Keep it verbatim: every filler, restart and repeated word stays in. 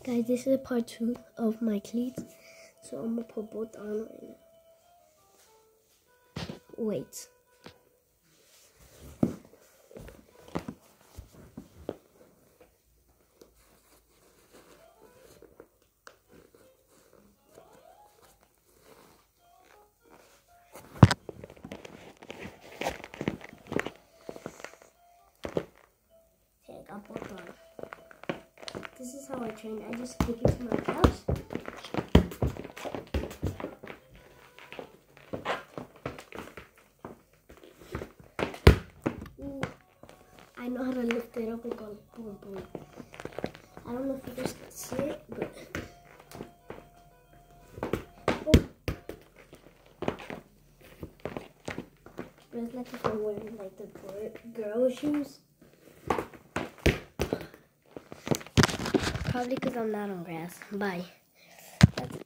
Guys, this is part two of my cleats. So I'm gonna put both on right now. Wait. Okay, I got both on. This is how I train. I just stick it to my couch. Ooh, I know how to lift it up and go boom, boom. I don't know if you guys can see it, but oh. But it's like if I'm wearing like the girl shoes. Probably because I'm not on grass. Bye. That's